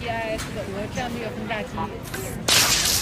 GIS 的这样的一个轰炸机。